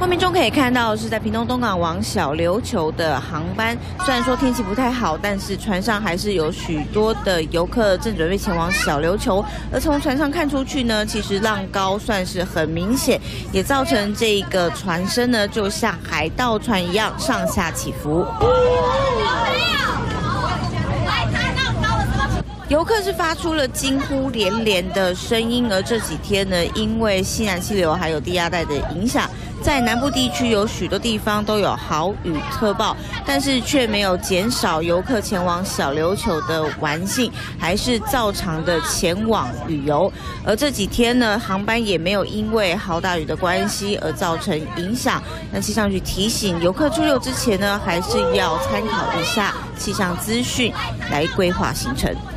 画面中可以看到是在屏东东港往小琉球的航班，虽然说天气不太好，但是船上还是有许多的游客正准备前往小琉球。而从船上看出去呢，其实浪高算是很明显，也造成这个船身呢就像海盗船一样上下起伏。游客是发出了惊呼连连的声音，而这几天呢，因为西南气流还有低压带的影响，在南部地区有许多地方都有豪雨特报，但是却没有减少游客前往小琉球的玩性，还是照常的前往旅游。而这几天呢，航班也没有因为豪大雨的关系而造成影响。那气象局提醒游客出游之前呢，还是要参考一下气象资讯来规划行程。